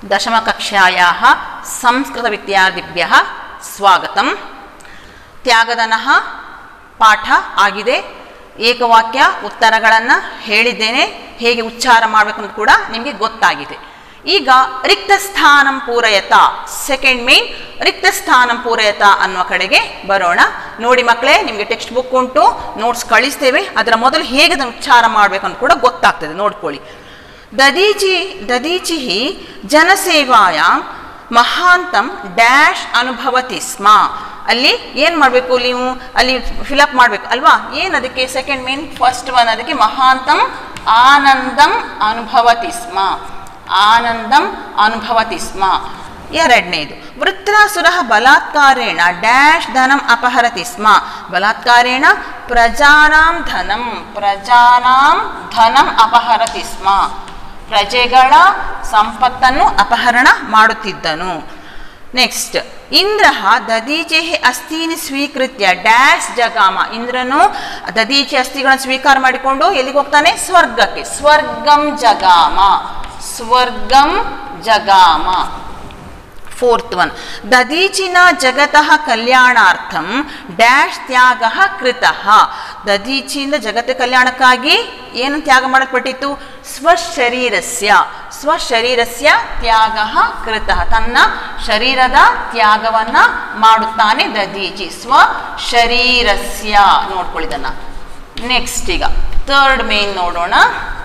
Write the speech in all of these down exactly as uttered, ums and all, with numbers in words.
ದಶಮಕಕ್ಷಾಯಾः ಸಂಸ್ಕೃತವಿದ್ಯಾರ್ಥಿಭ್ಯः ಸ್ವಾಗತಂ. ತ್ಯಾಗದನಃ ಪಾಠ ಆಗಿದೆ. ಏಕವಾಕ್ಯ ಉತ್ತರಗಳನ್ನು ಹೇಳಿದ್ದೇನೆ, ಹೇಗೆ ಉಚ್ಚಾರ ಮಾಡಬೇಕು ಅಂತ ಕೂಡ ನಿಮಗೆ ಗೊತ್ತಾಗಿದೆ. ಈಗ ರಿಕ್ತಸ್ಥಾನಂ ಪೂರಯತ, ಸೆಕೆಂಡ್ ಮೇನ್ ರಿಕ್ತಸ್ಥಾನಂ ಪೂರಯತ ಅನ್ನುವ ಕಡೆಗೆ ಬರೋಣ. ನೋಡಿ ಮಕ್ಕಳೇ, ನಿಮಗೆ ಟೆಕ್ಸ್ಟ್ ಬುಕ್ ಉಂಟು, ನೋಟ್ಸ್ ಕಳಿಸ್ತೇವೆ. ಅದರ ಮೊದಲು ಹೇಗೆ ಅದನ್ನು ಉಚ್ಚಾರ ಮಾಡಬೇಕು ಅಂತ ಕೂಡ ಗೊತ್ತಾಗ್ತದೆ, ನೋಡ್ಕೊಳ್ಳಿ. ದದೀಚಿ ದದೀಚಿ ಜನಸೇವಾಯ ಮಹಾಂತಂ ಡ್ಯಾಶ್ ಅನುಭವತಿ ಸ್ಮ. ಅಲ್ಲಿ ಏನು ಮಾಡಬೇಕು, ನೀವು ಅಲ್ಲಿ ಫಿಲಪ್ ಮಾಡಬೇಕು ಅಲ್ವಾ? ಏನು ಅದಕ್ಕೆ ಸೆಕೆಂಡ್ ಮೇನ್, ಫಸ್ಟ್ ಒನ್ ಅದಕ್ಕೆ ಮಹಾಂತಂ ಆನಂದಂ ಅನುಭವತಿ ಸ್ಮ, ಆನಂದಂ ಅನುಭವತಿ ಸ್ಮ. ಎರಡನೇದು ವೃತ್ರಾಸುರ ಬಲಾತ್ಕಾರೇಣ ಡ್ಯಾಶ್ ಧನಂ ಅಪಹರತಿ ಸ್ಮ. ಬಲಾತ್ಕಾರೇಣ ಪ್ರಜಾನಾಂ ಧನಂ ಪ್ರಜಾನಾಂ ಧನಂ ಅಪಹರತಿ ಸ್ಮ. ಪ್ರಜೆಗಳ ಸಂಪತ್ತನ್ನು ಅಪಹರಣ ಮಾಡುತ್ತಿದ್ದನು. ನೆಕ್ಸ್ಟ್ ಇಂದ್ರ ದದೀಚೆ ಅಸ್ಥೀನಿ ಸ್ವೀಕೃತ್ಯ ಡ್ಯಾಶ್ ಜಗಾಮ. ಇಂದ್ರನು ದದೀಚೆ ಅಸ್ಥಿಗಳನ್ನು ಸ್ವೀಕಾರ ಮಾಡಿಕೊಂಡು ಎಲ್ಲಿಗೆ ಹೋಗ್ತಾನೆ? ಸ್ವರ್ಗಕ್ಕೆ. ಸ್ವರ್ಗಂ ಜಗಾಮ, ಸ್ವರ್ಗಂ ಜಗಾಮ. ಫೋರ್ತ್ ಒನ್ ದದೀಚಿನ ಜಗತಃ ಕಲ್ಯಾಣಾರ್ಥಂ ಡ್ಯಾಶ್ ತ್ಯಾಗ ಕೃತಃ. ದದೀಚಿಯಿಂದ ಜಗತ್ತ ಕಲ್ಯಾಣಕ್ಕಾಗಿ ಏನು ತ್ಯಾಗ ಮಾಡಲ್ಪಟ್ಟಿತ್ತು? ಸ್ವಶರೀರಸ್ಯ, ಸ್ವಶರೀರಸ್ಯ ತ್ಯಾಗ ಕೃತಃ. ತನ್ನ ಶರೀರದ ತ್ಯಾಗವನ್ನ ಮಾಡುತ್ತಾನೆ ದದೀಚಿ, ಸ್ವಶರೀರಸ್ಯ. ನೋಡ್ಕೊಳ್ಳಿದನ್ನ. ನೆಕ್ಸ್ಟ್ ಈಗ ಥರ್ಡ್ ಮೇನ್ ನೋಡೋಣ.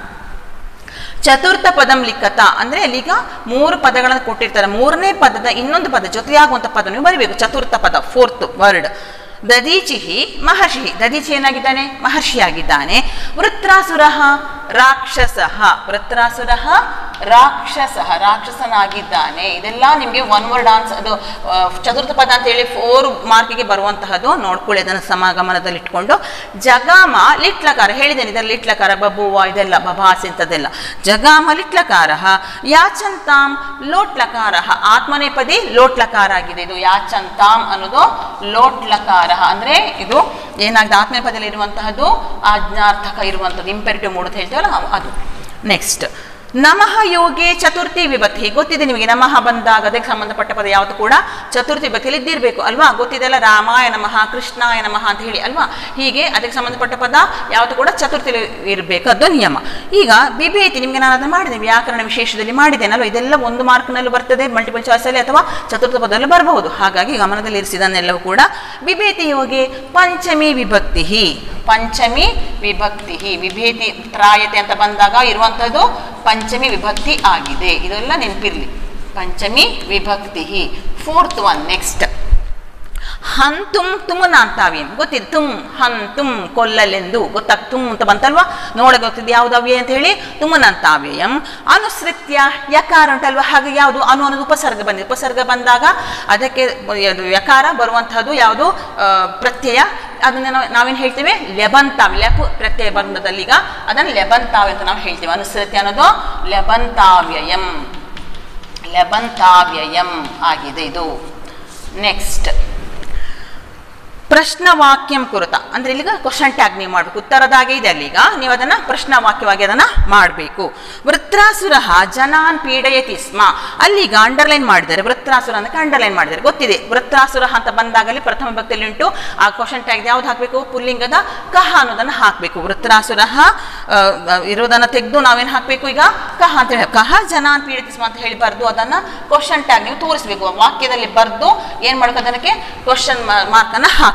ಚತುರ್ಥ ಪದಂ ಲಿಖತ ಅಂದ್ರೆ ಅಲ್ಲಿಗ ಮೂರು ಪದಗಳನ್ನು ಕೊಟ್ಟಿರ್ತಾರೆ. ಮೂರನೇ ಪದದ ಇನ್ನೊಂದು ಪದ ಜೊತೆಯಾಗುವಂತ ಪದ ನೀವು ಬರಿಬೇಕು. ಚತುರ್ಥ ಪದ, ಫೋರ್ತ್ ವರ್ಡ್. ದದೀಚಿಹಿ ಮಹರ್ಷಿ. ದದೀಚಿ ಏನಾಗಿದ್ದಾನೆ? ಮಹರ್ಷಿಯಾಗಿದ್ದಾನೆ. ವೃತ್ರಾಸುರ ರಾಕ್ಷಸ, ವೃತ್ರಾಸುರ ರಾಕ್ಷಸ, ರಾಕ್ಷಸನಾಗಿದ್ದಾನೆ. ಇದೆಲ್ಲ ನಿಮಗೆ ಒನ್ ವರ್ಡ್ ಆನ್ಸರ್, ಅದು ಚತುರ್ಥ ಪದ ಅಂತ ಹೇಳಿ ಫೋರ್ ಮಾರ್ಕಿಗೆ ಬರುವಂತಹದ್ದು. ನೋಡ್ಕೊಳ್ಳಿ ಅದನ್ನು ಸಮಾಗಮನದಲ್ಲಿ ಇಟ್ಕೊಂಡು. ಜಗಾಮ ಲಿಟ್ಲಕಾರ ಹೇಳಿದ್ದೇನೆ, ಇದರಲ್ಲಿ ಲಿಟ್ಲಕಾರ ಬಬುವ ಇದೆಲ್ಲ ಬಭಾಸ್ ಇಂಥದ್ದೆಲ್ಲ. ಜಗಾಮ ಲಿಟ್ಲಕಾರ. ಯಾಚಂತಾಂ ಲೋಟ್ಲಕಾರ. ಆತ್ಮನೇಪದಿ ಲೋಟ್ಲಕಾರ ಆಗಿದೆ. ಇದು ಯಾಚಂತಾಂ ಅನ್ನೋದು ಲೋಟ್ಲಕಾರ ಅಂದ್ರೆ ಇದು ಏನಾಗಿದೆ? ಆತ್ಮನೇಪದಿಯಲ್ಲಿ ಇರುವಂತಹದ್ದು ಆಜ್ಞಾರ್ಥಕ ಇರುವಂತದ್ದು, ಇಂಪೆರಿಟಿವ್ ಮೂಡ್ ಅಂತ ಹೇಳ್ತೀವಲ್ಲ ಅದು. ನೆಕ್ಸ್ಟ್ ನಮಃ ಯೋಗೆ ಚತುರ್ಥಿ ವಿಭಕ್ತಿ. ಗೊತ್ತಿದೆ ನಿಮಗೆ, ನಮಃ ಬಂದಾಗ ಅದಕ್ಕೆ ಸಂಬಂಧಪಟ್ಟ ಪದ ಯಾವುದು ಕೂಡ ಚತುರ್ಥಿ ವಿಭಕ್ತಿಯಲ್ಲಿ ಇದ್ದಿರಬೇಕು ಅಲ್ವಾ? ಗೊತ್ತಿದೆಲ್ಲ, ರಾಮಾಯ ನಮಃ, ಕೃಷ್ಣಾಯ ನಮಃ ಅಂತ ಹೇಳಿ ಅಲ್ವಾ? ಹೀಗೆ ಅದಕ್ಕೆ ಸಂಬಂಧಪಟ್ಟ ಪದ ಯಾವುದು ಕೂಡ ಚತುರ್ಥಿಯಲ್ಲಿ ಇರಬೇಕು, ಅದು ನಿಯಮ. ಈಗ ಬಿಬೇತಿ ನಿಮಗೆ ನಾನು ಅದನ್ನು ಮಾಡಿದೆ, ವ್ಯಾಕರಣ ವಿಶೇಷದಲ್ಲಿ ಮಾಡಿದ್ದೇನಲ್ವ? ಇದೆಲ್ಲ ಒಂದು ಮಾರ್ಕ್ನಲ್ಲೂ ಬರ್ತದೆ, ಮಲ್ಟಿಪಲ್ ಚಾಯ್ಸಲ್ಲಿ ಅಥವಾ ಚತುರ್ಥ ಪದದಲ್ಲಿ ಬರಬಹುದು. ಹಾಗಾಗಿ ಗಮನದಲ್ಲಿ ಇರಿಸಿದನ್ನೆಲ್ಲವೂ ಕೂಡ. ಬಿಬೇತಿ ಯೋಗೆ ಪಂಚಮಿ ವಿಭಕ್ತಿ, ಪಂಚಮಿ ವಿಭಕ್ತಿ. ವಿಭೇತಿ ತ್ರಾಯತೆ ಅಂತ ಬಂದಾಗ ಇರುವಂತಹದ್ದು ಪಂಚಮಿ ವಿಭಕ್ತಿ ಆಗಿದೆ. ಇದೆಲ್ಲ ನೆನಪಿರ್ಲಿ, ಪಂಚಮಿ ವಿಭಕ್ತಿ. ಫೋರ್ತ್ ಒನ್ ನೆಕ್ಸ್ಟ್ ಹಂತುಂ ತುಮನಾಂತಾವ್ಯಂ. ಗೊತ್ತಿದೆ, ತುಮ್ ಹಂತುಂ ಕೊಲ್ಲಲೆಂದು ಗೊತ್ತಾಗ ತುಮ್ ಅಂತ ಬಂತಲ್ವಾ? ನೋಡ ಗೊತ್ತಿದೆ ಯಾವ್ದು ಅವ್ಯ ಅಂತ ಹೇಳಿ. ತುಮನಾಂತಾವ್ಯಯಂ ಅನುಸೃತ್ಯ ಯಕಾರ ಉಂಟಲ್ವಾ? ಹಾಗೆ ಯಾವುದು? ಅನು ಅನ್ನೋದು ಉಪಸರ್ಗ ಬಂದಿದೆ. ಉಪಸರ್ಗ ಬಂದಾಗ ಅದಕ್ಕೆ ಯಕಾರ ಬರುವಂತಹದ್ದು ಯಾವುದು? ಪ್ರತ್ಯಯ. ಅದನ್ನ ನಾವು ನಾವೇನು ಹೇಳ್ತೇವೆ? ಲೆಬಂತಾವ್. ಲೆಪ್ ಪ್ರತ್ಯಯ ಬಂದದಲ್ಲೀಗ ಅದನ್ನು ಲೆಬಂತಾವ್ಯ ಅಂತ ನಾವು ಹೇಳ್ತೇವೆ. ಅನುಸೃತ್ಯ ಅನ್ನೋದು ಲೆಬಂತಾವ್ಯಯಂ, ಲೆಬಂತಾವ್ಯಯಂ ಆಗಿದೆ ಇದು. ನೆಕ್ಸ್ಟ್ ಪ್ರಶ್ನವಾಕ್ಯಂ ಕುರಿತ ಅಂದ್ರೆ ಇಲ್ಲಿಗ ಕ್ವಶನ್ ಟ್ಯಾಗ್ ನೀವು ಮಾಡಬೇಕು. ಉತ್ತರದಾಗೆ ಇದೆ ಅಲ್ಲಿಗ, ನೀವು ಅದನ್ನ ಪ್ರಶ್ನವಾಕ್ಯವಾಗಿ ಅದನ್ನ ಮಾಡಬೇಕು. ವೃತ್ರಾಸುರ ಜನಾನ್ ಪೀಡಯತಿ ಸ್ಮ. ಅಲ್ಲಿಗ ಅಂಡರ್ಲೈನ್ ಮಾಡಿದ್ದಾರೆ. ವೃತ್ರಾಸುರ ಅಂತ ಅಂಡರ್ಲೈನ್ ಮಾಡಿದ್ದಾರೆ. ಗೊತ್ತಿದೆ, ವೃತ್ರಾಸುರ ಅಂತ ಬಂದಾಗಲಿ ಪ್ರಥಮ ಭಕ್ತಿಯಲ್ಲಿ ಉಂಟು. ಆ ಕ್ವಶನ್ ಟ್ಯಾಗ್ ಯಾವ್ದು ಹಾಕಬೇಕು? ಪುಲ್ಲಿಂಗದ ಕಹ ಅನ್ನೋದನ್ನ ಹಾಕಬೇಕು. ವೃತ್ರಾಸುರ ಇರೋದನ್ನ ತೆಗೆದು ನಾವೇನು ಹಾಕಬೇಕು? ಈಗ ಕಹ ಅಂತ ಹೇಳಿ, ಕಹ ಜನಾನ್ ಪೀಡಯತಿ ಸ್ಮ ಅಂತ ಹೇಳಿ ಬರ್ದು ಅದನ್ನ ಕ್ವಶನ್ ಟ್ಯಾಗ್ ನೀವು ತೋರಿಸಬೇಕು. ವಾಕ್ಯದಲ್ಲಿ ಬರ್ದು ಏನ್ ಮಾಡಬೇಕು? ಅದಕ್ಕೆ ಕ್ವಶನ್ ಮಾರ್ಕ್ ಅನ್ನ ಹಾಕಬೇಕು.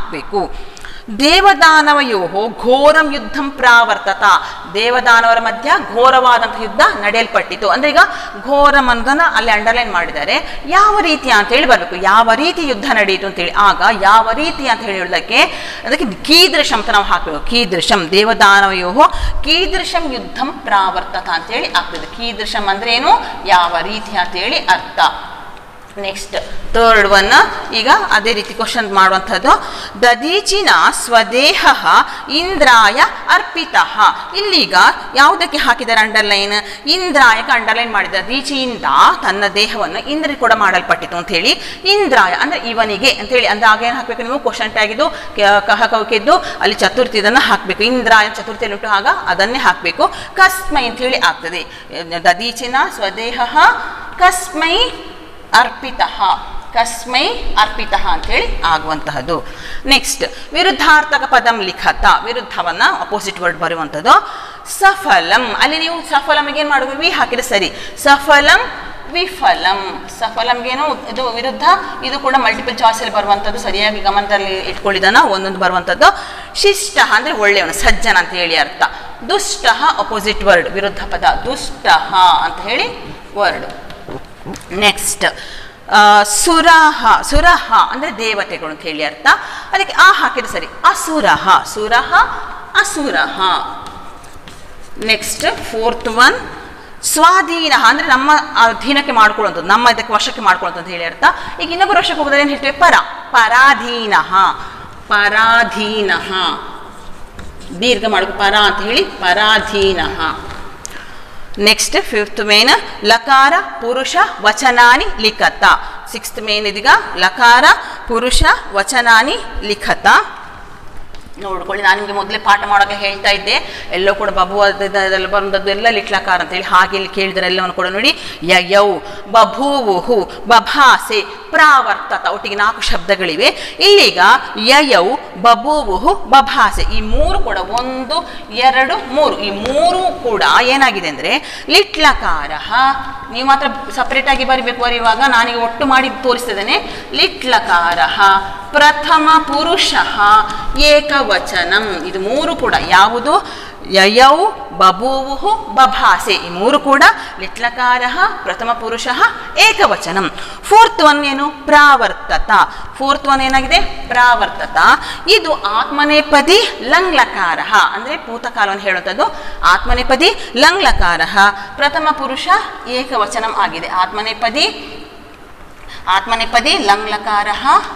ದೇವದಾನವಯೋ ಘೋರಂ ಯುದ್ಧಂ ಪ್ರಾವರ್ತತ. ದೇವದಾನವರ ಮಧ್ಯ ಘೋರವಾದಂತಹ ಯುದ್ಧ ನಡೆಯಲ್ಪಟ್ಟಿತು. ಅಂದ್ರೆ ಈಗ ಘೋರಂ ಅನ್ನೋದನ್ನ ಅಲ್ಲಿ ಅಂಡರ್ಲೈನ್ ಮಾಡಿದ್ದಾರೆ. ಯಾವ ರೀತಿ ಅಂತ ಹೇಳಿ ಬರ್ಬೇಕು, ಯಾವ ರೀತಿ ಯುದ್ಧ ನಡೆಯಿತು ಅಂತೇಳಿ. ಆಗ ಯಾವ ರೀತಿ ಅಂತ ಹೇಳಿ ಹೇಳೋದಕ್ಕೆ ಅದಕ್ಕೆ ಕೀದೃಶಂ ಅಂತ ನಾವು ಹಾಕಬೇಕು. ಕೀದೃಶಂ ದೇವದಾನವಯೋ ಕೀದೃಶಂ ಯುದ್ಧಂ ಪ್ರಾವರ್ತತ ಅಂತೇಳಿ ಆಗ್ತದೆ. ಕೀದೃಶಂ ಅಂದ್ರೆ ಏನು? ಯಾವ ರೀತಿ ಅಂತ ಹೇಳಿ ಅರ್ಥ. ನೆಕ್ಸ್ಟ್ ಥರ್ಡ್ ಒನ್ ಈಗ ಅದೇ ರೀತಿ ಕ್ವಶನ್ ಮಾಡುವಂಥದ್ದು. ದದೀಚಿನ ಸ್ವದೇಹ ಇಂದ್ರಾಯ ಅರ್ಪಿತ. ಇಲ್ಲಿಗ ಯಾವುದಕ್ಕೆ ಹಾಕಿದ್ದಾರೆ ಅಂಡರ್ಲೈನ್? ಇಂದ್ರಾಯಕ್ಕೆ ಅಂಡರ್ಲೈನ್ ಮಾಡಿದ್ದಾರೆ. ದದೀಚಿಯಿಂದ ತನ್ನ ದೇಹವನ್ನು ಇಂದ್ರಿಗೆ ಕೂಡ ಮಾಡಲ್ಪಟ್ಟಿತು ಅಂತ ಹೇಳಿ. ಇಂದ್ರಾಯ ಅಂದ್ರೆ ಇವನಿಗೆ ಅಂತ ಹೇಳಿ. ಅಂದಾಗ ಏನು ಹಾಕಬೇಕು ನೀವು? ಕ್ವಶನ್ ಟ್ಯಾಗ್ ಇದು ಕಹ ಕವಕಿದ್ದು ಅಲ್ಲಿ ಚತುರ್ಥಿ ಇದನ್ನು ಹಾಕಬೇಕು. ಇಂದ್ರಾಯ ಚತುರ್ಥಿಯಲ್ಲಿ ಉಂಟು, ಆಗ ಅದನ್ನೇ ಹಾಕಬೇಕು. ಕಸ್ಮೈ ಅಂತ ಹೇಳಿ ಆಗ್ತದೆ. ದದೀಚಿನ ಸ್ವದೇಹ ಕಸ್ಮೈ ಅರ್ಪಿತಃ, ಕಸ್ಮೈ ಅರ್ಪಿತಃ ಅಂತೇಳಿ ಆಗುವಂತಹದ್ದು. ನೆಕ್ಸ್ಟ್ ವಿರುದ್ಧಾರ್ಥಕ ಪದಂ ಲಿಖತ, ವಿರುದ್ಧವನ್ನ ಅಪೋಸಿಟ್ ವರ್ಡ್ ಬರುವಂಥದ್ದು. ಸಫಲಂ, ಅಲ್ಲಿ ನೀವು ಸಫಲಂಗೆ ಏನು ಮಾಡಬೇಕು, ವಿ ಹಾಕಿದ್ರೆ ಸರಿ. ಸಫಲಂ ವಿಫಲಂ, ಸಫಲಂಗೇನು ಇದು ವಿರುದ್ಧ, ಇದು ಕೂಡ ಮಲ್ಟಿಪಲ್ ಚಾಯ್ಸ್ ಅಲ್ಲಿ ಬರುವಂಥದ್ದು, ಸರಿಯಾಗಿ ಗಮನದಲ್ಲಿ ಇಟ್ಕೊಳ್ಳಿದಾನ, ಒಂದೊಂದು ಬರುವಂಥದ್ದು. ಶಿಷ್ಟ ಅಂದ್ರೆ ಒಳ್ಳೆಯವನು, ಸಜ್ಜನ ಅಂತ ಹೇಳಿ ಅರ್ಥ. ದುಷ್ಟ ಅಪೋಸಿಟ್ ವರ್ಡ್, ವಿರುದ್ಧ ಪದ ದುಷ್ಟ ಅಂತ ಹೇಳಿ ವರ್ಡ್. ನೆಕ್ಸ್ಟ್ ಸುರಹ, ಸುರಹ ಅಂದ್ರೆ ದೇವತೆಗಳು ಅಂತ ಹೇಳಿ ಅರ್ಥ, ಅದಕ್ಕೆ ಆ ಹಾಕಿದ್ರೆ ಸರಿ. ಅಸುರಹ, ಸುರಹ ಅಸುರಹ. ನೆಕ್ಸ್ಟ್ ಫೋರ್ತ್ ಒನ್ ಸ್ವಾಧೀನ ಅಂದ್ರೆ ನಮ್ಮ ಅಧೀನಕ್ಕೆ ಮಾಡ್ಕೊಳ್ಳುವಂಥದ್ದು, ನಮ್ಮ ಇದಕ್ಕೆ ವಶಕ್ಕೆ ಮಾಡ್ಕೊಳ್ಳುವಂಥದ್ದು ಹೇಳಿ ಅರ್ಥ. ಈಗ ಇನ್ನೊಬ್ಬರು ವಶಕ್ಕೆ ಹೋಗೋದ್ರೆ ಏನು ಹೇಳ್ತೇವೆ, ಪರ, ಪರಾಧೀನ, ಪರಾಧೀನ, ದೀರ್ಘ ಮಾಡ್ಕೊ ಪರ ಅಂತ ಹೇಳಿ ಪರಾಧೀನ. ನೆಕ್ಸ್ಟ್ ಫಿಫ್ತ್ ಮೇನ್ ಲಕಾರ ಪುರುಷ ವಚನಾನಿ ಲಿಖತ. ಸಿಕ್ಸ್ತ್ ಮೇನ್ ಇದೀಗ ಲಕಾರ ಪುರುಷ ವಚನಾನಿ ಲಿಖತ. ನೋಡ್ಕೊಳ್ಳಿ, ನಾನು ನಿಮಗೆ ಮೊದಲೇ ಪಾಠ ಮಾಡೋಕೆ ಹೇಳ್ತಾ ಇದ್ದೆ, ಎಲ್ಲೋ ಕೂಡ ಬಬು ಅದೆಲ್ಲ ಬಂದದ್ದು ಎಲ್ಲ ಲಿಟ್ಲಕಾರ ಅಂತೇಳಿ. ಹಾಗೆ ಇಲ್ಲಿ ಕೇಳಿದರೆ ಎಲ್ಲವನ್ನು ಕೂಡ ನೋಡಿ, ಯಯೌ ಬಭೂವುಹು ಬಭಾಸೆ ಪ್ರಾವರ್ತತ, ಒಟ್ಟಿಗೆ ನಾಲ್ಕು ಶಬ್ದಗಳಿವೆ. ಇಲ್ಲೀಗ ಯಯೌ ಬಭೂವುಹು ಬಭಾಸೆ, ಈ ಮೂರು ಕೂಡ ಒಂದು ಎರಡು ಮೂರು, ಈ ಮೂರು ಕೂಡ ಏನಾಗಿದೆ ಅಂದರೆ ಲಿಟ್ಲಕಾರ. ನೀವು ಮಾತ್ರ ಸಪ್ರೇಟ್ ಆಗಿ ಬರಿಬೇಕು, ಬರೆಯುವಾಗ ನಾನೀಗ ಒಟ್ಟು ಮಾಡಿ ತೋರಿಸ್ತಿದ್ದೇನೆ. ಲಿಟ್ಲಕಾರ ಪ್ರಥಮ ಪುರುಷ ಏಕವಚನಂ, ಇದು ಮೂರು ಕೂಡ ಯಾವುದು, ಯಯೌ ಬಭೂವುಹು ಬಭಾಸೆ, ಈ ಮೂರು ಕೂಡ ಲಿಟ್ಲಕಾರ ಪ್ರಥಮ ಪುರುಷ ಏಕವಚನಂ. ಫೋರ್ತ್ ಒನ್ ಏನು, ಪ್ರಾವರ್ತತ. ಫೋರ್ತ್ ಒನ್ ಏನಾಗಿದೆ, ಪ್ರಾವರ್ತತ. ಇದು ಆತ್ಮನೇಪದಿ ಲಂಗ್ಲಕಾರ ಅಂದ್ರೆ ಭೂತಕಾಲವನ್ನು ಹೇಳುವಂಥದ್ದು. ಆತ್ಮನೇಪದಿ ಲಂಗ್ಲಕಾರ ಪ್ರಥಮ ಪುರುಷ ಏಕವಚನಂ ಆಗಿದೆ. ಆತ್ಮನೇಪದಿ ಆತ್ಮನೇಪದಿ ಲಂಗ್ಲಕಾರ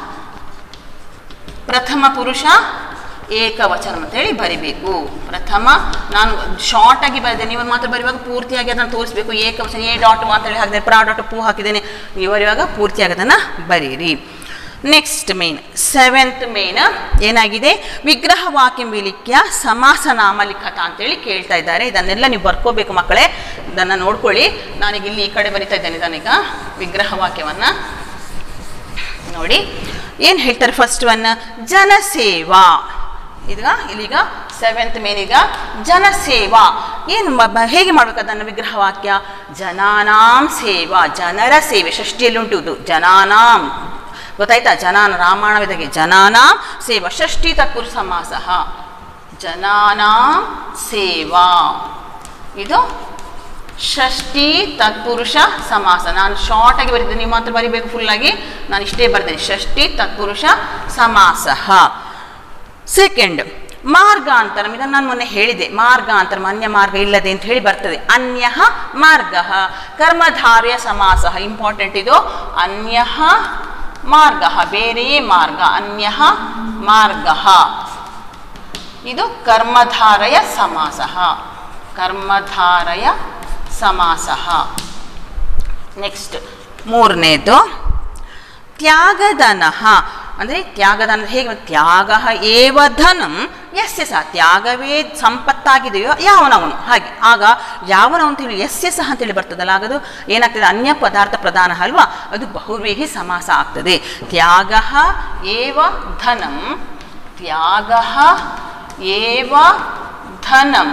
ಪ್ರಥಮ ಪುರುಷ ಏಕವಚನ ಅಂತೇಳಿ ಬರಿಬೇಕು. ಪ್ರಥಮ, ನಾನು ಶಾರ್ಟ್ ಆಗಿ ಬರೆದೆ, ನೀವು ಮಾತ್ರ ಬರೆಯುವಾಗ ಪೂರ್ತಿಯಾಗಿ ಅದನ್ನು ತೋರಿಸ್ಬೇಕು. ಏಕವಚನ ಎ ಡಾಟ್ ಅಂತೇಳಿ ಹಾಕಿದ್ದೇನೆ, ಪ್ರಾ ಡಾಟ್ ಪೂ ಹಾಕಿದ್ದೇನೆ, ನೀವು ಬರೆಯುವಾಗ ಪೂರ್ತಿಯಾಗಿ ಅದನ್ನು ಬರೀರಿ. ನೆಕ್ಸ್ಟ್ ಮೇನ್ ಸೆವೆಂತ್ ಮೇನ್ ಏನಾಗಿದೆ, ವಿಗ್ರಹ ವಾಕ್ಯಂ ವಿಲಿಖ್ಯ ಸಮಾಸ ನಾಮ ಲಿಖತ ಅಂತೇಳಿ ಕೇಳ್ತಾ ಇದ್ದಾರೆ. ಇದನ್ನೆಲ್ಲ ನೀವು ಬರ್ಕೋಬೇಕು ಮಕ್ಕಳೇ, ಇದನ್ನು ನೋಡ್ಕೊಳ್ಳಿ. ನಾನೀಗ ಇಲ್ಲಿ ಈ ಕಡೆ ಬರಿತಾ ಇದ್ದೇನೆ ಇದನ್ನೀಗ ವಿಗ್ರಹ ವಾಕ್ಯವನ್ನು ನೋಡಿ. ಏನು ಹೇಳ್ತಾರೆ, ಫಸ್ಟ್ ಒನ್ ಜನಸೇವಾ. ಈಗ ಇಲ್ಲಿಗ ಸೆವೆಂತ್ ಮೇನ್ ಈಗ ಜನಸೇವಾ. ಏನು ಹೇಗೆ ಮಾಡ್ಬೇಕು ಅದನ್ನು ವಿಗ್ರಹ ವಾಕ್ಯ, ಜನಾನಾಂ ಸೇವಾ, ಜನರ ಸೇವೆ. ಷಷ್ಠಿಯಲ್ಲಿ ಉಂಟು ಇದು, ಜನಾನಾಂ, ಗೊತ್ತಾಯ್ತಾ, ಜನಾನ ರಾಮಾಯಣವಿದಾಗೆ ಜನಾನಾಂ ಸೇವಾ. ಷಷ್ಠಿ ತತ್ಪುರುಷ ಸಮಾಸ, ಜನಾನಾಂ ಸೇವಾ, ಇದು ಷಷ್ಠಿ ತತ್ಪುರುಷ ಸಮಾಸ. ನಾನು ಶಾರ್ಟ್ ಆಗಿ ಬರೀತೀನಿ, ನೀವು ಮಾತ್ರ ಬರಿಬೇಕು ಫುಲ್ ಆಗಿ, ನಾನು ಇಷ್ಟೇ ಬರ್ತೀನಿ. ಷಷ್ಠಿ ತತ್ಪುರುಷ ಸಮಾಸ. ಸೆಕೆಂಡ್ ಮಾರ್ಗಾಂತರ, ಇದನ್ನು ನಾನು ಮೊನ್ನೆ ಹೇಳಿದೆ, ಮಾರ್ಗಾಂತರ ಅನ್ಯ ಮಾರ್ಗ ಇಲ್ಲದೆ ಅಂತ ಹೇಳಿ ಬರ್ತದೆ. ಅನ್ಯ ಮಾರ್ಗ ಕರ್ಮಧಾರ್ಯ ಸಮಾಸ, ಇಂಪಾರ್ಟೆಂಟ್ ಇದು. ಅನ್ಯ ಮಾರ್ಗ ಬೇರೆಯೇ ಮಾರ್ಗ, ಅನ್ಯ ಮಾರ್ಗ ಇದು ಕರ್ಮಧಾರಯ ಸಮಾಸ, ಕರ್ಮಧಾರಯ ಸಮಾಸ. ನೆಕ್ಸ್ಟ್ ಮೂರನೇದು ತ್ಯಾಗಧನಃ ಅಂದರೆ ತ್ಯಾಗದಾನ ಹೇಗೆ, ತ್ಯಾಗ ಏವ ಧನಂ ಯಸ್ಯ ಸಹ, ತ್ಯಾಗವೇ ಸಂಪತ್ತಾಗಿದೆಯೋ ಯಾವನವನು, ಹಾಗೆ ಆಗ ಯಾವನವನು ಅಂತೇಳಿ ಯಸ್ಯ ಸಹ ಅಂತೇಳಿ ಬರ್ತದಲ್ಲ, ಆಗದು ಏನಾಗ್ತದೆ, ಅನ್ಯ ಪದಾರ್ಥ ಪ್ರಧಾನ ಅಲ್ವಾ, ಅದು ಬಹುವ್ರೀಹಿ ಸಮಾಸ ಆಗ್ತದೆ. ತ್ಯಾಗ ಏವ ಧನಂ, ತ್ಯಾಗ ಏವ ಧನಂ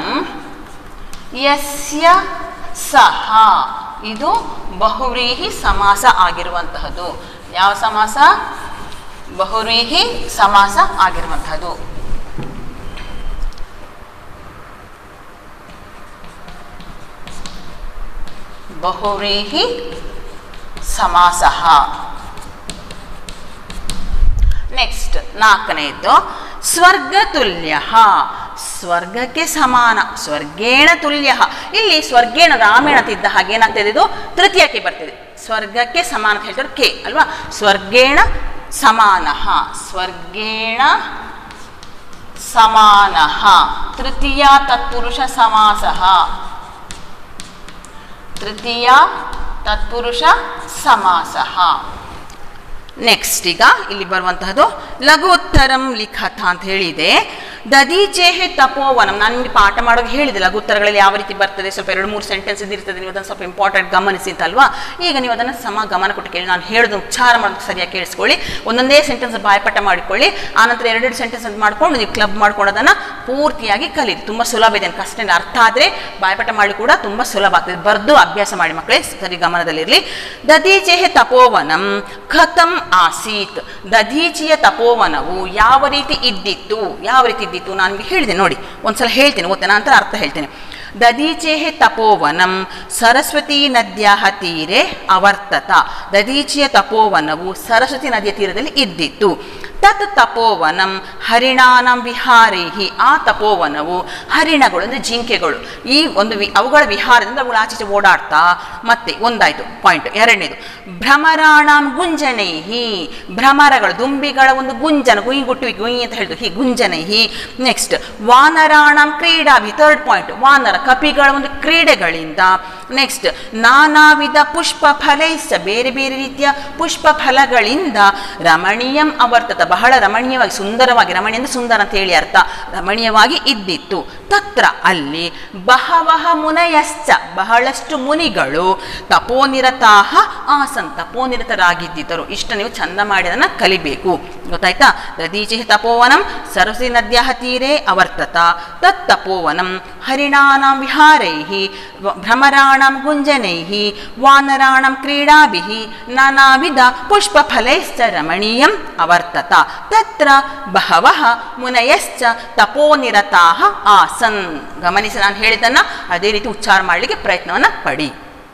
ಯಸ್ಯ ಸಹ, ಇದು ಬಹುವ್ರೀಹಿ ಸಮಾಸ ಆಗಿರುವಂತಹದ್ದು. ಯಾವ ಸಮಾಸ, ಬಹುವ್ರೀಹಿ ಸಮಾಸ ಆಗಿರುವಂತಹದ್ದು. ಬಹುವ್ರೀಹಿ ಸಮಾಸ. ನೆಕ್ಸ್ಟ್ ನಾಲ್ಕನೆಯದ್ದು ಸ್ವರ್ಗತುಲ್ಯ, ಸ್ವರ್ಗಕ್ಕೆ ಸಮಾನ, ಸ್ವರ್ಗೇಣ ತುಲ್ಯ. ಇಲ್ಲಿ ಸ್ವರ್ಗೇಣ ರಾಮೇಣ ತಿದ್ದ ಹಾಗೆ ಏನಾಗ್ತದೆ, ಇದು ತೃತೀಯಕ್ಕೆ ಬರ್ತದೆ. ಸ್ವರ್ಗಕ್ಕೆ ಸಮಾನ ಅಂತ ಹೇಳ್ತಾರೆ ಕೆ ಅಲ್ವಾ, ಸ್ವರ್ಗೇಣ ಸಮಾನ, ಸ್ವರ್ಗೇಣ ಸಮಾನ, ತೃತೀಯ ತತ್ಪುರುಷ ಸಮಾಸ, ತೃತೀಯ ತತ್ಪುರುಷ ಸಮಾಸ. ನೆಕ್ಸ್ಟ್ ಈಗ ಇಲ್ಲಿ ಬರುವಂತಹದ್ದು ಲಘುತ್ತರಂ ಲಿಖತ ಅಂತ ಹೇಳಿದೆ. ದದೀಚೇಹೆ ತಪೋವನಂ, ನಾನು ನಿಮಗೆ ಪಾಠ ಮಾಡೋಕೆ ಹೇಳಿದಿಲ್ಲ ಉತ್ತರಗಳಲ್ಲಿ ಯಾವ ರೀತಿ ಬರ್ತದೆ, ಸ್ವಲ್ಪ ಎರಡು ಮೂರು ಸೆಂಟೆನ್ಸ್ ಇರ್ತದೆ, ನೀವು ಅದನ್ನು ಸ್ವಲ್ಪ ಇಂಪಾರ್ಟೆಂಟ್ ಗಮನಿಸಿ ಅಂತಲ್ವಾ. ಈಗ ನೀವು ಅದನ್ನು ಸಮ ಗಮನ ಕೊಟ್ಟು ಕೇಳಿ, ನಾನು ಹೇಳೋದು ಉಚ್ಚಾರ ಮಾಡೋದಕ್ಕೆ ಸರಿಯಾಗಿ ಕೇಳಿಸ್ಕೊಳ್ಳಿ, ಒಂದೊಂದೇ ಸೆಂಟೆನ್ಸ್ ಬಾಯ್ಪಾಠ ಮಾಡಿಕೊಳ್ಳಿ, ಆನಂತರ ಎರಡೆರಡು ಸೆಂಟೆನ್ಸ್ ಅಂತ ಮಾಡ್ಕೊಂಡು ನೀವು ಕ್ಲಬ್ ಮಾಡ್ಕೊಂಡು ಅದನ್ನು ಪೂರ್ತಿಯಾಗಿ ಕಲೀರಿ. ತುಂಬ ಸುಲಭ ಇದೆ, ಕಷ್ಟ ಅರ್ಥ ಆದರೆ ಬಾಯ್ಪಾಠ ಮಾಡಿ ಕೂಡ ತುಂಬ ಸುಲಭ ಆಗ್ತದೆ. ಬರೆದು ಅಭ್ಯಾಸ ಮಾಡಿ ಮಕ್ಕಳೇ, ಸರಿ ಗಮನದಲ್ಲಿರಲಿ. ದದೀಚೇಹೆ ತಪೋವನಂ ಕಥಂ ಆಸೀತ್, ದದೀಚಿಯ ತಪೋವನವು ಯಾವ ರೀತಿ ಇದ್ದಿತ್ತು, ಯಾವ ರೀತಿ ಇದ್ದಿತ್ತು ನಾನು ನಿಮಗೆ ಹೇಳಿದೆ ನೋಡಿ, ಒಂದ್ಸಲ ಹೇಳ್ತೇನೆ ಓದ್ತೇನೆ, ನಂತರ ಅರ್ಥ ಹೇಳ್ತೇನೆ. ದದೀಚೇಹೆ ತಪೋವನಂ ಸರಸ್ವತಿ ನದ್ಯ ತೀರೆ ಅವರ್ತತ, ದದೀಚಿಯ ತಪೋವನವು ಸರಸ್ವತಿ ನದಿಯ ತೀರದಲ್ಲಿ ಇದ್ದಿತ್ತು. ತತ್ ತಪೋವನಂ ಹರಿಣಾನಂ ವಿಹಾರೇಹಿ, ಆ ತಪೋವನವು ಹರಿಣಗಳು ಅಂದರೆ ಜಿಂಕೆಗಳು ಈ ಒಂದು ವಿ ಅವುಗಳ ವಿಹಾರದಿಂದ ಅವುಗಳು ಆಚೀಚೆ ಓಡಾಡ್ತಾ, ಮತ್ತೆ ಒಂದಾಯಿತು ಪಾಯಿಂಟ್. ಎರಡನೇದು ಭ್ರಮರಾಣಾಂ ಗುಂಜನೈಹಿ, ಭ್ರಮರಗಳು ದುಂಬಿಗಳ ಒಂದು ಗುಂಜನ, ಗುಯಿ ಗುಟ್ಟು ಗುಯಿ ಅಂತ ಹೇಳಿದ್ರು, ಹಿ ಗುಂಜನೈಹಿ. ನೆಕ್ಸ್ಟ್ ವಾನರಾಣಾಂ ಕ್ರೀಡಾಭಿ, ಥರ್ಡ್ ಪಾಯಿಂಟ್, ವಾನರ ಕಪಿಗಳ ಒಂದು ಕ್ರೀಡೆಗಳಿಂದ. ನೆಕ್ಸ್ಟ್ ನಾನಾ ವಿಧ ಪುಷ್ಪ ಫಲೈಶ್ಚ, ಬೇರೆ ಬೇರೆ ರೀತಿಯ ಪುಷ್ಪ ಫಲಗಳಿಂದ. ರಮಣೀಯಂ ಅವರ್ತತ, ಬಹಳ ರಮಣೀಯವಾಗಿ ಸುಂದರವಾಗಿ, ರಮಣೀಯ ಅಂದರೆ ಸುಂದರ ಅಂತ ಹೇಳಿ ಅರ್ಥ, ರಮಣೀಯವಾಗಿ ಇದ್ದಿತ್ತು. ತತ್ರ ಅಲ್ಲಿ ಬಹವಃ ಮುನಯಶ್ಚ, ಬಹಳಷ್ಟು ಮುನಿಗಳು ತಪೋನಿರತಾಹ ಆಸನ್, ತಪೋನಿರತರಾಗಿದ್ದರು. ಇಷ್ಟ ನೀವು ಚಂದ ಮಾಡಿ ಅದನ್ನು ಕಲಿಬೇಕು, ಗೊತ್ತಾಯ್ತಾ. ದದೀಚೆ ತಪೋವನಂ ಸರಸ್ವತಿ ನದ್ಯ ತೀರೆ ಅವರ್ತತ, ತತ್ ತಪೋವನಂ ಹರಿಣಾನಾಂ ವಿಹಾರೈಹಿ ಭ್ರಮರಾಣಾಂ ಗುಂಜನೈಹಿ ವಾನರಾಣಾಂ ಕ್ರೀಡಾಭಿಹಿ ನಾನಾವಿಧ ಪುಷ್ಪಫಲೈಶ್ಚ ರಮಣೀಯಂ ಅವರ್ತತ. ತತ್ರ ಬಹವಃ ಮುನಯಶ್ಚ ತಪೋನಿರತಾಃ ಆಸನ್. ಗಮನಿಸಿ, ನಾನು ಹೇಳಿದ್ದನ್ನು ಅದೇ ರೀತಿ ಉಚ್ಚಾರ ಮಾಡಲಿಕ್ಕೆ ಪ್ರಯತ್ನವನ್ನು ಪಡಿ.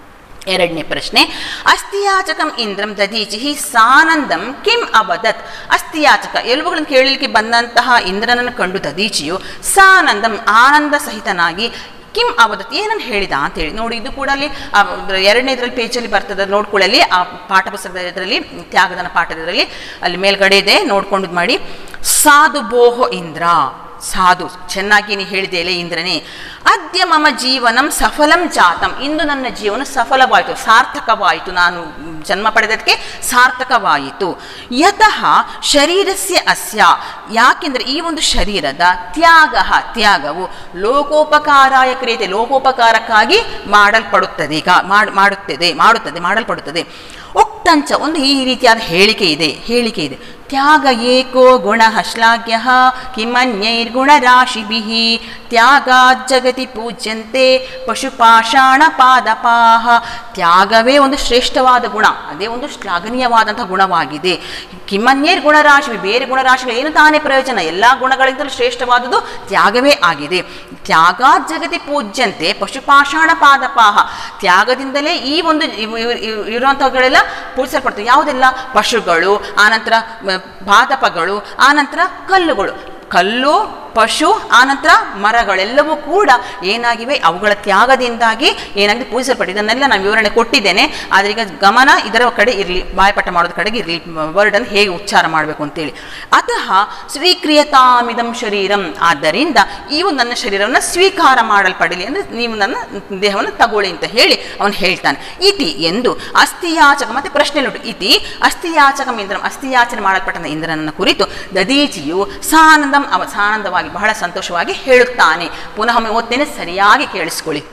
ಎರಡನೇ ಪ್ರಶ್ನೆ, ಅಸ್ತಿಯಾಚಕಂ ಇಂದ್ರಂ ದದೀಚಿಹಿ ಸಾನಂದಂ ಕಿಂ ಅಬದತ್. ಅಸ್ತಿಯಾಚಕ, ಎಲುಬುಗಳನ್ನು ಕೇಳಲಿಕ್ಕೆ ಬಂದಂತಹ ಇಂದ್ರನನ್ನು ಕಂಡು ದದೀಚಿಯು ಸಾನಂದಂ ಆನಂದ ಸಹಿತನಾಗಿ ಕಿಂ ಅವದತ್ ಏನನ್ನು ಹೇಳಿದ ಅಂತೇಳಿ ನೋಡಿ. ಇದು ಕೂಡ ಅಲ್ಲಿ ಎರಡನೇ ಇದರಲ್ಲಿ ಪೇಜಲ್ಲಿ ಬರ್ತದೆ, ನೋಡ್ಕೊಳ್ಳಿ. ಆ ಪಾಠ ಪುಸ್ತಕದ ಇದರಲ್ಲಿ ತ್ಯಾಗದನ ಪಾಠದಲ್ಲಿ ಅಲ್ಲಿ ಮೇಲ್ಗಡೆ ಇದೆ, ನೋಡ್ಕೊಂಡು ಮಾಡಿ. ಸಾಧು ಬೋಹೋ ಇಂದ್ರ, ಸಾಧು ಚೆನ್ನಾಗಿ ನೀ ಹೇಳಿದೆಯಲ್ಲ ಇಂದ್ರನೇ. ಅದ್ಯ ಮಮ ಜೀವನಂ ಸಫಲಂ ಜಾತಂ, ಇಂದು ನನ್ನ ಜೀವನ ಸಫಲವಾಯಿತು, ಸಾರ್ಥಕವಾಯಿತು, ನಾನು ಜನ್ಮ ಪಡೆದಕ್ಕೆ ಸಾರ್ಥಕವಾಯಿತು. ಯತಃ ಶರೀರಸ್ಯ ಅಸ್ಯ, ಯಾಕೆಂದರೆ ಈ ಒಂದು ಶರೀರದ ತ್ಯಾಗ, ತ್ಯಾಗವು ಲೋಕೋಪಕಾರಾಯ ಕ್ರಿಯತೆ, ಲೋಕೋಪಕಾರಕ್ಕಾಗಿ ಮಾಡಲ್ಪಡುತ್ತದೆ, ಮಾಡುತ್ತದೆ ಮಾಡುತ್ತದೆ ಮಾಡಲ್ಪಡುತ್ತದೆ. ಉಕ್ತಂಚ, ಒಂದು ಈ ರೀತಿಯಾದ ಹೇಳಿಕೆ ಇದೆ ಹೇಳಿಕೆ ಇದೆ ತ್ಯಾಗ ಏಕೋ ಗುಣ ಶ್ಲಾಘ್ಯ ಕಿಮನ್ಯೈರ್ಗುಣರಾಶಿಭಿಃ ತ್ಯಾಗಾತ್ ಜಗತಿ ಪೂಜ್ಯಂತೆ ಪಶುಪಾಷಾಣ ಪಾದಪಾಃ. ತ್ಯಾಗವೇ ಒಂದು ಶ್ರೇಷ್ಠವಾದ ಗುಣ, ಅದೇ ಒಂದು ಶ್ಲಾಘನೀಯವಾದಂತಹ ಗುಣವಾಗಿದೆ. ಕಿಮನ್ಯೈರ್ ಗುಣರಾಶಿ, ಬೇರೆ ಗುಣರಾಶಿಗಳು ಏನು ತಾನೇ ಪ್ರಯೋಜನ, ಎಲ್ಲ ಗುಣಗಳಿಂದಲೂ ಶ್ರೇಷ್ಠವಾದುದು ತ್ಯಾಗವೇ ಆಗಿದೆ. ತ್ಯಾಗಾತ್ ಜಗತಿ ಪೂಜ್ಯಂತೆ ಪಶುಪಾಷಾಣ ಪಾದಪಾಃ, ತ್ಯಾಗದಿಂದಲೇ ಈ ಒಂದು ಇರುವಂಥವುಗಳೆಲ್ಲ ಪೂಜಿಸಲ್ಪಡ್ತವೆ. ಯಾವುದೆಲ್ಲ? ಪಶುಗಳು, ಆನಂತರ ಪಾದಪಗಳು, ಆನಂತರ ಕಲ್ಲುಗಳು. ಕಲ್ಲು, ಪಶು, ಆನಂತರ ಮರಗಳೆಲ್ಲವೂ ಕೂಡ ಏನಾಗಿವೆ, ಅವುಗಳ ತ್ಯಾಗದಿಂದಾಗಿ ಏನಾಗಿದೆ ಪೂಜಿಸಲ್ಪಟ್ಟಿದೆ. ಇದನ್ನೆಲ್ಲ ನಾನು ವಿವರಣೆ ಕೊಟ್ಟಿದ್ದೇನೆ, ಆದರೆ ಈಗ ಗಮನ ಇದರ ಕಡೆ ಇರಲಿ, ಬಾಯಪಟ್ಟ ಮಾಡೋದ್ರ ಕಡೆಗೆ ಇರಲಿ, ವರ್ಡನ್ನು ಹೇಗೆ ಉಚ್ಚಾರ ಮಾಡಬೇಕು ಅಂತೇಳಿ. ಅತಃ ಸ್ವೀಕ್ರಿಯತಾಮಿದಂ ಶರೀರಂ, ಆದ್ದರಿಂದ ಈ ಒಂದು ನನ್ನ ಶರೀರವನ್ನು ಸ್ವೀಕಾರ ಮಾಡಲ್ಪಡಲಿ, ಅಂದರೆ ನೀವು ನನ್ನ ದೇಹವನ್ನು ತಗೊಳ್ಳಿ ಅಂತ ಹೇಳಿ ಅವನು ಹೇಳ್ತಾನೆ. ಇತಿ ಎಂದು ಅಸ್ಥಿಯಾಚಕ, ಮತ್ತೆ ಪ್ರಶ್ನೆ ನೋಡು, ಇತಿ ಅಸ್ಥಿಯಾಚಕಂ ಇಂದ್ರಂ, ಅಸ್ಥಿಯಾಚನೆ ಮಾಡಲ್ಪಟ್ಟ ಇಂದ್ರನನ್ನು ಕುರಿತು ದದೀಚಿಯು ಸಾನಂದಂ ಅವ ಸಾನಂದವಾಗಿ ಬಹಳ ಸಂತೋಷವಾಗಿ ಹೇಳುತ್ತಾನೆ. ಪುನಃ ಒಮ್ಮೆ ಓದ್ತೇನೆ, ಸರಿಯಾಗಿ ಕೇಳಿಸ್ಕೊಳ್ಳಿ.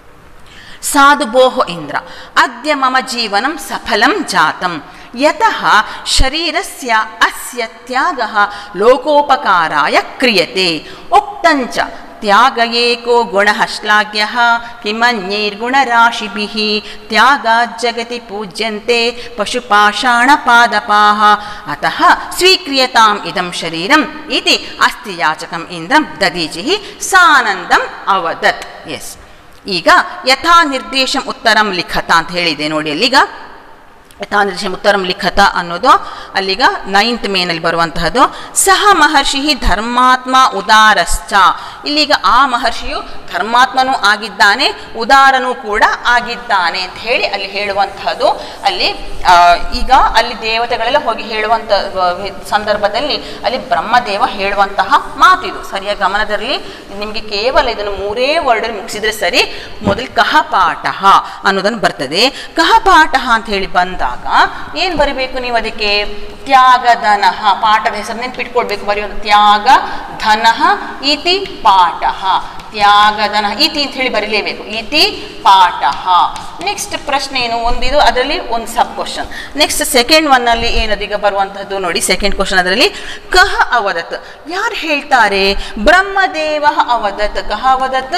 ಸಾಧು ಬೋಹೋ ಇಂದ್ರ ಅದ್ಯ ಮಮ ಜೀವನಂ ಸಫಲಂ ಜಾತಂ ಯತಃ ಶರೀರಸ್ಯ ಅಸ್ಯ ತ್ಯಾಗಃ ಲೋಕೋಪಕಾರಾಯ ಕ್ರಿಯತೆ. ಉಕ್ತಂಚ ತ್ಯಾಗ ಏಕೋ ಗುಣಃ ಶ್ಲಾಘ್ಯಃ ಕಿಮನ್ಯೈರ್ಗುಣರಾಶಿಭಿಃ ತ್ಯಾಗಾತ್ ಜಗತಿ ಪೂಜ್ಯಂತೆ ಪಶುಪಾಷಾಣ ಪಾದಪಾಃ ಅತಃ ಸ್ವೀಕ್ರಿಯತಾಂ ಇದಂ ಶರೀರಂ ಇತಿ ಅಸ್ಥಿಯಾಚಕಂ ಇಂದ್ರಂ ದದೀಚಿಃ ಸಾನಂದಂ ಅವದತ್. ಎಸ್, ಈಗ ಯಥಾ ನಿರ್ದೇಶಂ ಉತ್ತರಂ ಲಿಖತ ಅಂತ ಹೇಳಿದೆ ನೋಡಿ. ಅಲ್ಲಿಗ ಯಥಾನಿರ್ದೇಶ ಉತ್ತರಂ ಲಿಖತ ಅನ್ನೋದು ಅಲ್ಲಿಗ ನೈನ್ತ್ ಮೇನಲ್ಲಿ ಬರುವಂತಹದ್ದು. ಸಹ ಮಹರ್ಷಿ ಧರ್ಮಾತ್ಮ ಉದಾರಶ್ಚ, ಇಲ್ಲಿಗ ಆ ಮಹರ್ಷಿಯು ಧರ್ಮಾತ್ಮನೂ ಆಗಿದ್ದಾನೆ, ಉದಾರನೂ ಕೂಡ ಆಗಿದ್ದಾನೆ ಅಂತ ಹೇಳಿ ಅಲ್ಲಿ ಹೇಳುವಂತಹದ್ದು. ಅಲ್ಲಿ ಈಗ ಅಲ್ಲಿ ದೇವತೆಗಳೆಲ್ಲ ಹೋಗಿ ಹೇಳುವಂತ ಸಂದರ್ಭದಲ್ಲಿ ಅಲ್ಲಿ ಬ್ರಹ್ಮದೇವ ಹೇಳುವಂತಹ ಮಾತು ಇದು. ಸರಿಯಾಗಿ ಗಮನದಲ್ಲಿ ನಿಮಗೆ ಕೇವಲ ಇದನ್ನು ಮೂರೇ ವರ್ಡಲ್ಲಿ ಮುಗಿಸಿದ್ರೆ ಸರಿ. ಮೊದಲು ಕಹ ಪಾಠ ಅನ್ನೋದನ್ನು ಬರ್ತದೆ. ಕಹ ಪಾಠ ಅಂತ ಹೇಳಿ ಬಂದಾಗ ಬಂದಾಗ ಏನು ಬರಿಬೇಕು ನೀವು ಅದಕ್ಕೆ? ತ್ಯಾಗಧನಃ. ಪಾಠದ ಹೆಸರು ನೆನ್ಪಿಟ್ಕೊಳ್ಬೇಕು, ಬರೆಯೋದು ತ್ಯಾಗ ಧನಃ ಇತಿ ಪಾಠಃ. ತ್ಯಾಗಧನ ಇತಿ ಅಂತ ಹೇಳಿ ಬರೀಲೇಬೇಕು, ಇತಿ ಪಾಠಃ. ನೆಕ್ಸ್ಟ್ ಪ್ರಶ್ನೆ ಏನು ಒಂದಿದು, ಅದರಲ್ಲಿ ಒಂದು sub question. Next second one ಅಲ್ಲಿ ಏನದೀಗ ಬರುವಂತಹದ್ದು ನೋಡಿ, ಸೆಕೆಂಡ್ ಕ್ವಶನ್ ಅದರಲ್ಲಿ ಕಹ ಅವದತ್. ಯಾರು ಹೇಳ್ತಾರೆ? ಬ್ರಹ್ಮದೇವ ಅವದತ್. ಕಹ ಅವದತ್,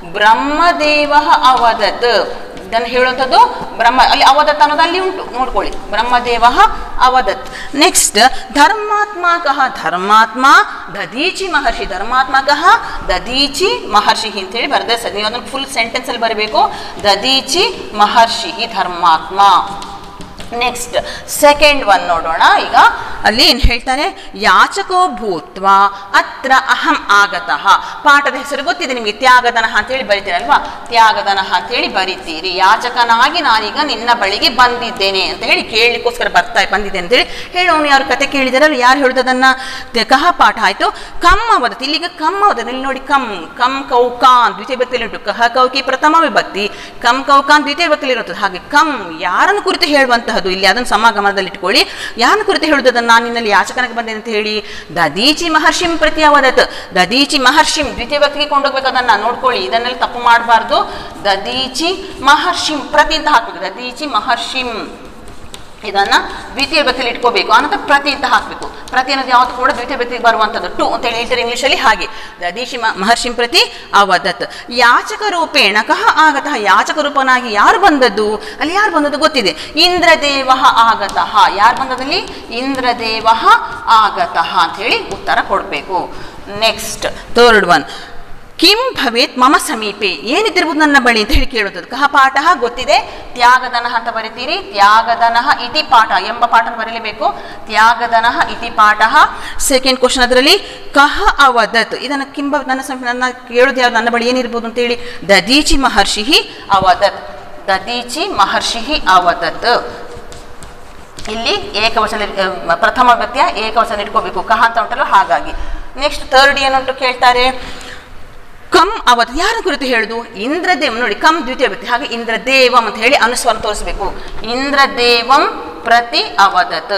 ಬ್ರಹ್ಮದೇವ ಅವದತ್. ಇದನ್ನು ಹೇಳುವಂಥದ್ದು ಬ್ರಹ್ಮ, ಅಲ್ಲಿ ಅವದತ್ ಅನ್ನೋದು ಅಲ್ಲಿ ಉಂಟು, ನೋಡ್ಕೊಳ್ಳಿ. ಬ್ರಹ್ಮದೇವ ಅವದತ್. ನೆಕ್ಸ್ಟ್ ಧರ್ಮಾತ್ಮ ಕಹ. ಧರ್ಮಾತ್ಮ ದದೀಚಿ ಮಹರ್ಷಿ. ಧರ್ಮಾತ್ಮ ಕಹ ದದೀಚಿ ಮಹರ್ಷಿ ಅಂತ ಹೇಳಿ ಬರೆದ ಸರ್. ನೀವು ಅದನ್ನು ಫುಲ್ ಸೆಂಟೆನ್ಸ್ ಅಲ್ಲಿ ಬರಬೇಕು. ದದೀಚಿ ಮಹರ್ಷಿ ಧರ್ಮಾತ್ಮ. ನೆಕ್ಸ್ಟ್ ಸೆಕೆಂಡ್ ಒನ್ ನೋಡೋಣ. ಈಗ ಅಲ್ಲಿ ಏನು ಹೇಳ್ತಾರೆ? ಯಾಚಕೋ ಭೂತ್ವ ಅತ್ರ ಅಹಂ ಆಗತಃ. ಪಾಠದ ಹೆಸರು ಗೊತ್ತಿದೆ ನಿಮಗೆ, ತ್ಯಾಗಧನಃ ಅಂತೇಳಿ ಬರಿತೀರಲ್ವಾ? ತ್ಯಾಗಧನಃ ಅಂತೇಳಿ ಬರಿತೀರಿ. ಯಾಚಕನಾಗಿ ನಾನೀಗ ನಿನ್ನ ಬಳಿಗೆ ಬಂದಿದ್ದೇನೆ ಅಂತ ಹೇಳಿ ಕೇಳಲಿಕ್ಕೋಸ್ಕರ ಬರ್ತಾ ಬಂದಿದ್ದೇನೆ ಅಂತೇಳಿ ಹೇಳೋನು. ಯಾರು ಕತೆ ಕೇಳಿದಾರಲ್ಲ, ಯಾರು ಹೇಳುದನ್ನ? ಕಹ ಪಾಠ ಆಯ್ತು. ಕಮ್ ಅವದತ್. ಇಲ್ಲಿಗ ಕಮ್ ಅವದತ್. ಇಲ್ಲಿ ನೋಡಿ, ಕಮ್ ಕಮ್ ಕೌಕಾನ್ ದ್ವಿತೀಯ ಭಕ್ತಿಯಲ್ಲಿ ಉಂಟು. ಕಹ ಕೌಕಿ ಪ್ರಥಮ ವಿಭಕ್ತಿ, ಕಮ್ ಕೌಕಾನ್ ದ್ವಿತೀಯ ಭಕ್ತಿಯಲ್ಲಿ ಇರುತ್ತದೆ. ಹಾಗೆ ಕಮ್ ಯಾರನ್ನು ಕುರಿತು ಹೇಳುವಂತಹ ಇಲ್ಲಿ ಅದನ್ನು ಸಮಾಗಮನದಲ್ಲಿ ಇಟ್ಕೊಳ್ಳಿ. ಯಾರನ್ನು ಕುರಿತು ಹೇಳುವುದನ್ನು? ನಾನು ನಿನ್ನಲ್ಲಿ ಯಾಚಕನಿಗೆ ಬಂದೆ ಅಂತ ಹೇಳಿ. ದದೀಚಿ ಮಹರ್ಷಿಂ ಪ್ರತಿ ಅವದತ್. ದದೀಚಿ ಮಹರ್ಷಿಂ ದ್ವಿತೀಯ ಭಕ್ತಿಗೆ ಕೊಂಡೋಗ್ಬೇಕು, ಅದನ್ನ ನೋಡ್ಕೊಳ್ಳಿ. ಇದನ್ನೆಲ್ಲ ತಪ್ಪು ಮಾಡಬಾರ್ದು. ದದೀಚಿ ಮಹರ್ಷಿಂ ಪ್ರತಿ ಅಂತ ಹಾಕ್ಬೇಕು. ದದೀಚಿ ಮಹರ್ಷಿಂ ಇದನ್ನ ದ್ವಿತೀಯ ಭಕ್ತಿಯಲ್ಲಿ ಇಟ್ಕೋಬೇಕು. ಆನಂತರ ಪ್ರತಿ ಅಂತ ಹಾಕಬೇಕು. ಪ್ರತಿ ಅನ್ನೋದು ಯಾವುದು ಕೂಡ ದ್ವಿತೀಯ ಭಕ್ತಿಗೆ ಬರುವಂಥದ್ದು, ಟು ಅಂತ ಹೇಳಿ ಹೇಳ್ತಾರೆ ಇಂಗ್ಲೀಷಲ್ಲಿ. ಹಾಗೆ ದದೀಶಿ ಮಹರ್ಷಿಂ ಪ್ರತಿ ಅವದತ್. ಯಾಚಕ ರೂಪೇಣ ಕಹ ಆಗತಃ. ಯಾಚಕ ರೂಪನಾಗಿ ಯಾರು ಬಂದದ್ದು? ಅಲ್ಲಿ ಯಾರು ಬಂದದ್ದು ಗೊತ್ತಿದೆ. ಇಂದ್ರದೇವ ಆಗತಃ. ಯಾರು ಬಂದದಲ್ಲಿ? ಇಂದ್ರದೇವ ಆಗತಃ ಅಂತ ಹೇಳಿ ಉತ್ತರ ಕೊಡಬೇಕು. ನೆಕ್ಸ್ಟ್ ಥರ್ಡ್ ಒನ್, ಕಿಂ ಭವೇತ್ ಮಮ ಸಮೀಪೆ. ಏನಿದ್ದಿರ್ಬೋದು ನನ್ನ ಬಳಿ ಅಂತ ಹೇಳಿ ಕೇಳುತ್ತದೆ. ಕಹ ಪಾಠ ಗೊತ್ತಿದೆ. ತ್ಯಾಗಧನಃ ಅಂತ ಬರಿತೀರಿ. ತ್ಯಾಗಧನಃ ಇತಿ ಪಾಠ ಎಂಬ ಪಾಠ ಬರೀಲೇಬೇಕು. ತ್ಯಾಗಧನಃ ಇತಿ ಪಾಠ. ಸೆಕೆಂಡ್ ಕ್ವಶನ್ ಅದರಲ್ಲಿ ಕಹ ಅವದತ್. ಇದನ್ನು ಕಿಂಬ ನನ್ನ ನನ್ನ ಕೇಳೋದು ಯಾರು? ನನ್ನ ಬಳಿ ಏನಿರ್ಬೋದು ಅಂತ ಹೇಳಿ. ದದೀಚಿ ಮಹರ್ಷಿ ಅವದತ್. ದದೀಚಿ ಮಹರ್ಷಿ ಅವದತ್. ಇಲ್ಲಿ ಏಕವಚನ ಪ್ರಥಮ ವ್ಯಕ್ತಿಯ ಏಕವಚನ ಇಟ್ಕೋಬೇಕು. ಕಹ ಅಂತ ಉಂಟಲ್ಲ, ಹಾಗಾಗಿ. ನೆಕ್ಸ್ಟ್ ಥರ್ಡ್ ಏನುಂಟು ಕೇಳ್ತಾರೆ? ಕಮ್ ಅವತ್. ಯಾರ ಕುರಿತು ಹೇಳುದು? ಇಂದ್ರದೇವ್. ನೋಡಿ, ಕಮ್ ದ್ವಿತೀಯ ವ್ಯಕ್ತಿ, ಹಾಗೆ ಇಂದ್ರದೇವಂ ಅಂತ ಹೇಳಿ ಅನುಸ್ವಾರ ತೋರಿಸಬೇಕು. ಇಂದ್ರದೇವಂ ಪ್ರತಿ ಅವದತ್.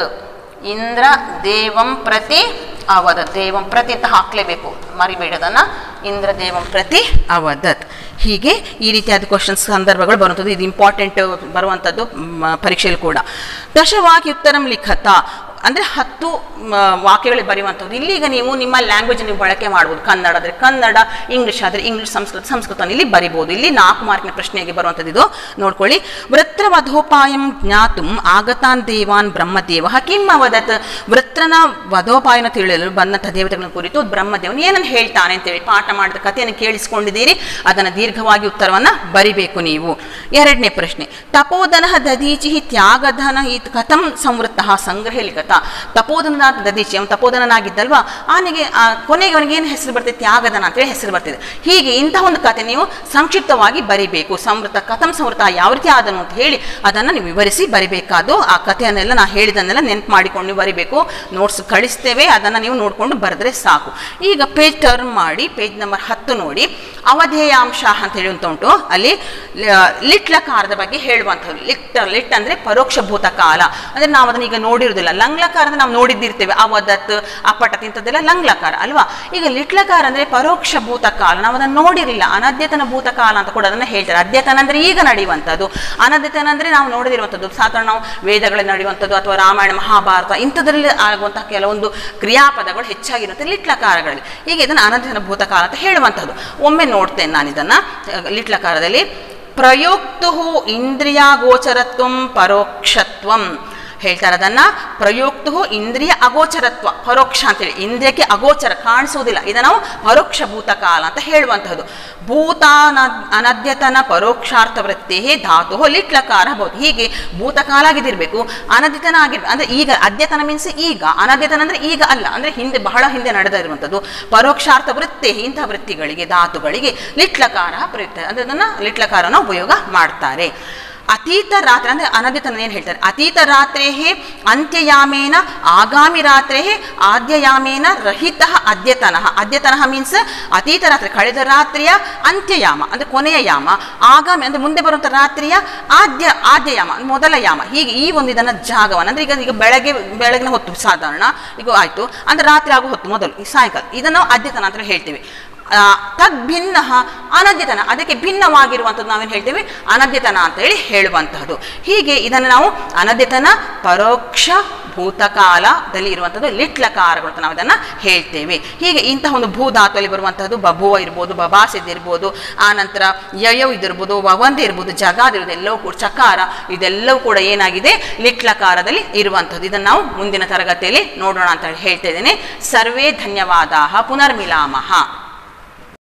ಇಂದ್ರದೇವಂ ಪ್ರತಿ ಅವದತ್. ದೇವಂ ಪ್ರತಿ ಅಂತ ಹಾಕ್ಲೇಬೇಕು, ಮರಿಬೇಡದನ್ನ. ಇಂದ್ರದೇವಂ ಪ್ರತಿ ಅವದತ್. ಹೀಗೆ ಈ ರೀತಿಯಾದ ಕ್ವಶನ್ಸ್ ಸಂದರ್ಭಗಳು ಬರುವಂಥದ್ದು. ಇದು ಇಂಪಾರ್ಟೆಂಟ್ ಬರುವಂಥದ್ದು ಪರೀಕ್ಷೆಯಲ್ಲಿ ಕೂಡ. ದಶವಾಕ್ಯ ಉತ್ತರಂ ಲಿಖತ ಅಂದರೆ ಹತ್ತು ವಾಕ್ಯಗಳಿಗೆ ಬರೆಯುವಂಥದ್ದು. ಇಲ್ಲಿಗ ನೀವು ನಿಮ್ಮ ಲ್ಯಾಂಗ್ವೇಜ್ ನೀವು ಬಳಕೆ ಮಾಡ್ಬೋದು. ಕನ್ನಡ ಆದರೆ ಕನ್ನಡ, ಇಂಗ್ಲೀಷ್ ಆದರೆ ಇಂಗ್ಲೀಷ್, ಸಂಸ್ಕೃತ ಸಂಸ್ಕೃತ ಇಲ್ಲಿ ಬರಿಬೋದು. ಇಲ್ಲಿ ನಾಲ್ಕು ಮಾರ್ಕಿನ ಪ್ರಶ್ನೆಗೆ ಬರುವಂಥದ್ದು ಇದು. ನೋಡ್ಕೊಳ್ಳಿ. ವೃತ್ರವಧೋಪಾಯಂ ಜ್ಞಾತುಂ ಆಗತಾನ್ ದೇವಾನ್ ಬ್ರಹ್ಮದೇವ ಕಿಂ ಅವದತ್. ವೃತ್ರನ ವಧೋಪಾಯನ ತಿಳಿಯಲು ಬಂದಂಥ ದೇವತೆಗಳ ಕುರಿತು ಬ್ರಹ್ಮದೇವನು ಏನನ್ನು ಹೇಳ್ತಾನೆ ಅಂತೇಳಿ ಪಾಠ ಮಾಡಿದ ಕಥೆಯನ್ನು ಕೇಳಿಸಿಕೊಂಡಿದ್ದೀರಿ. ಅದನ್ನು ದೀರ್ಘವಾಗಿ ಉತ್ತರವನ್ನು ಬರಿಬೇಕು ನೀವು. ಎರಡನೇ ಪ್ರಶ್ನೆ, ತಪೋಧನ ದದೀಚಿ ತ್ಯಾಗಧನ ಇತ್ ಕಥಂ ಸಂವೃತ್ತ ಸಂಗ್ರಹ ಲಿಖತ. ತಪೋಧನನಾದ ದದೀಚಿ, ಅವನು ತಪೋಧನನಾಗಿದ್ದಲ್ವಾ, ಅವನಿಗೆ ಕೊನೆಗೆ ಅವನಿಗೆ ಏನು ಹೆಸರು ಬರ್ತಿದೆ? ತ್ಯಾಗಧನ ಅಂತೇಳಿ ಹೆಸರು ಬರ್ತಿದೆ. ಹೀಗೆ ಇಂತಹ ಒಂದು ಕಥೆ ನೀವು ಸಂಕ್ಷಿಪ್ತವಾಗಿ ಬರಿಬೇಕು. ಸಂವೃತ ಕಥಂ ಸಂವೃತ ಯಾವ ರೀತಿ ಆದನು ಅಂತ ಹೇಳಿ ಅದನ್ನು ನೀವು ವಿವರಿಸಿ ಬರಿಬೇಕಾದ್ದು. ಆ ಕಥೆಯನ್ನೆಲ್ಲ ನಾ ಹೇಳಿದನ್ನೆಲ್ಲ ನೆನಪು ಮಾಡಿಕೊಂಡು ನೀವು ಬರಿಬೇಕು. ನೋಟ್ಸ್ ಕಳಿಸ್ತೇವೆ, ಅದನ್ನು ನೀವು ನೋಡಿಕೊಂಡು ಬರೆದ್ರೆ ಸಾಕು. ಈಗ ಪೇಜ್ ಟರ್ನ್ ಮಾಡಿ ಪೇಜ್ ನಂಬರ್ ಹತ್ತು ನೋಡಿ. ಅವಧೇಯಾಂಶ ಅಂತ ಹೇಳಿ ಅಂತ ಉಂಟು. ಅಲ್ಲಿ ಲಿಟ್ಲಕಾರದ ಬಗ್ಗೆ ಹೇಳುವಂಥದ್ದು. ಲಿಟ್ ಲಿಟ್ ಅಂದರೆ ಪರೋಕ್ಷ ಭೂತಕಾಲ. ಅಂದರೆ ನಾವು ಅದನ್ನ ಈಗ ನೋಡಿರೋದಿಲ್ಲ. ಲಂಗ್ಲಕಾರ ಅಂದ್ರೆ ನಾವು ನೋಡಿದ್ದಿರ್ತೇವೆ. ಅವದತ್, ಅಪಟತ್ ಇಂಥದ್ದೆಲ್ಲ ಲಂಗ್ಲಕಾರ ಅಲ್ವಾ. ಈಗ ಲಿಟ್ಲಕಾರ ಅಂದರೆ ಪರೋಕ್ಷ ಭೂತಕಾಲ, ನಾವು ಅದನ್ನು ನೋಡಿರಲಿಲ್ಲ. ಅನದ್ಯತನ ಭೂತಕಾಲ ಅಂತ ಕೂಡ ಅದನ್ನು ಹೇಳ್ತಾರೆ. ಅದ್ಯತನ ಅಂದರೆ ಈಗ ನಡೆಯುವಂಥದ್ದು, ಅನದ್ಯತನ ಅಂದರೆ ನಾವು ನೋಡದಿರುವಂಥದ್ದು. ಸಾಧಾರಣ ನಾವು ವೇದಗಳಲ್ಲಿ ನಡೆಯುವಂಥದ್ದು ಅಥವಾ ರಾಮಾಯಣ ಮಹಾಭಾರತ ಇಂಥದ್ರಲ್ಲಿ ಆಗುವಂತಹ ಕೆಲವೊಂದು ಕ್ರಿಯಾಪದಗಳು ಹೆಚ್ಚಾಗಿರುತ್ತೆ ಲಿಟ್ಲಕಾರಗಳಲ್ಲಿ. ಈಗ ಇದನ್ನು ಅನದ್ಯತನ ಭೂತಕಾಲ ಅಂತ ಹೇಳುವಂಥದ್ದು. ಒಮ್ಮೆ ನೋಡ್ತೇನೆ ನಾನು ಇದನ್ನು ಲಿಟ್ಲಕಾರದಲ್ಲಿ. ಪ್ರಯೋಕ್ತು ಇಂದ್ರಿಯ ಗೋಚರತ್ವಂ ಪರೋಕ್ಷತ್ವಂ ಹೇಳ್ತಾರೆ. ಅದನ್ನ ಪ್ರಯೋಕ್ತು ಇಂದ್ರಿಯ ಅಗೋಚರತ್ವ ಪರೋಕ್ಷ ಅಂತೇಳಿ. ಇಂದ್ರಿಯಕ್ಕೆ ಅಗೋಚರ, ಕಾಣಿಸುವುದಿಲ್ಲ. ಇದನ್ನು ನಾವು ಪರೋಕ್ಷ ಭೂತಕಾಲ ಅಂತ ಹೇಳುವಂಥದ್ದು. ಭೂತಾನ ಅನದ್ಯತನ ಪರೋಕ್ಷಾರ್ಥ ವೃತ್ತಿ ಧಾತು ಲಿಟ್ಲಕಾರ ಬಹುದು. ಹೀಗೆ ಭೂತಕಾಲ ಆಗಿದಿರಬೇಕು, ಅನದ್ಯತನ ಆಗಿರ್ಬೇಕು. ಅಂದ್ರೆ ಈಗ ಅದ್ಯತನ ಮೀನ್ಸ್ ಈಗ, ಅನದ್ಯತನ ಅಂದ್ರೆ ಈಗ ಅಲ್ಲ, ಅಂದ್ರೆ ಹಿಂದೆ ಬಹಳ ಹಿಂದೆ ನಡೆದಿರುವಂಥದ್ದು. ಪರೋಕ್ಷಾರ್ಥ ವೃತ್ತಿ, ಇಂತಹ ವೃತ್ತಿಗಳಿಗೆ ಧಾತುಗಳಿಗೆ ಲಿಟ್ಲಕಾರ ಪ್ರಯುಕ್ತ, ಅಂದ್ರೆ ಅದನ್ನ ಲಿಟ್ಲಕಾರನ ಉಪಯೋಗ ಮಾಡ್ತಾರೆ. ಅತೀತ ರಾತ್ರಿ ಅಂದರೆ ಅನದ್ಯತನ ಏನು ಹೇಳ್ತಾರೆ, ಅತೀತ ರಾತ್ರೇ ಅಂತ್ಯಯಾಮೇನ ಆಗಾಮಿ ರಾತ್ರೇ ಆದ್ಯಯಾಮೇನ ರಹಿತ ಅದ್ಯತನಃ. ಅದ್ಯತನಃ ಮೀನ್ಸ್ ಅತೀತ ರಾತ್ರಿ ಕಳೆದ ರಾತ್ರಿಯ ಅಂತ್ಯಯಾಮ ಅಂದರೆ ಕೊನೆಯ ಯಾಮ, ಆಗಾಮಿ ಅಂದರೆ ಮುಂದೆ ಬರುವಂಥ ರಾತ್ರಿಯ ಆದ್ಯ ಆದ್ಯಯಾಮ ಮೊದಲ ಯಾಮ. ಹೀಗೆ ಈ ಒಂದು ಇದನ್ನು ಜಾಗವನ್ನು ಅಂದರೆ ಈಗ ಈಗ ಬೆಳಗ್ಗೆ ಬೆಳಗಿನ ಹೊತ್ತು ಸಾಧಾರಣ ಈಗ ಆಯಿತು ಅಂದರೆ ರಾತ್ರಿ ಆಗೋ ಹೊತ್ತು ಮೊದಲು ಈ ಸಾಯಂಕಾಲ ಇದನ್ನು ನಾವು ಅದ್ಯತನ ಅಂತ ಹೇಳ್ತೀವಿ. ತದ್ಭಿನ್ನ ಅನದ್ಯತನ, ಅದಕ್ಕೆ ಭಿನ್ನವಾಗಿರುವಂಥದ್ದು ನಾವೇನು ಹೇಳ್ತೇವೆ ಅನದ್ಯತನ ಅಂತ ಹೇಳಿ ಹೇಳುವಂತಹದ್ದು. ಹೀಗೆ ಇದನ್ನು ನಾವು ಅನದ್ಯತನ, ಪರೋಕ್ಷ, ಭೂತಕಾಲದಲ್ಲಿ ಇರುವಂಥದ್ದು ಲಿಟ್ಲಕಾರಗಳು ಅಂತ ನಾವು ಇದನ್ನು ಹೇಳ್ತೇವೆ. ಹೀಗೆ ಇಂತಹ ಒಂದು ಭೂಧಾತುವಲ್ಲಿ ಬರುವಂತಹದ್ದು ಬಭುವ ಇರ್ಬೋದು, ಬಬಾಸಿದ್ ಇರ್ಬೋದು, ಆನಂತರ ಯಯವ್ ಇದಿರ್ಬೋದು, ವವಂದಿ ಇರ್ಬೋದು, ಜಗಾದ್ ಇರ್ಬೋದು, ಎಲ್ಲವೂ ಕೂಡ ಚಕಾರ ಇದೆಲ್ಲವೂ ಕೂಡ ಏನಾಗಿದೆ ಲಿಟ್ಲಕಾರದಲ್ಲಿ ಇರುವಂಥದ್ದು. ಇದನ್ನು ನಾವು ಮುಂದಿನ ತರಗತಿಯಲ್ಲಿ ನೋಡೋಣ ಅಂತ ಹೇಳ್ತಾ ಇದ್ದೇನೆ. ಸರ್ವೇ ಧನ್ಯವಾದ. ಪುನರ್ಮಿಲಾಮಃ.